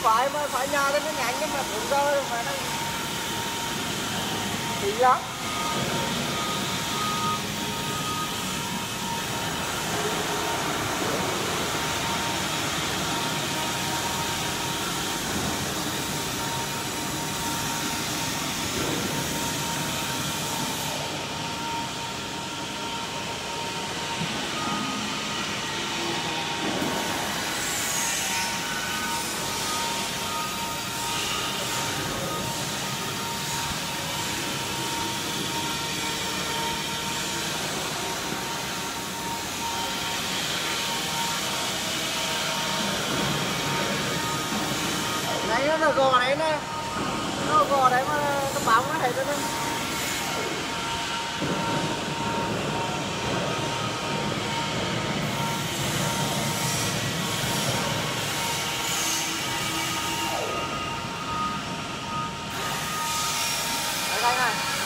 phải nhà đến nó nhảy nhưng mà cũng rơi mà nó kỳ lắm. Đấy nó gò đấy nè, nó gò đấy mà nó bám nó thấy nó đây này.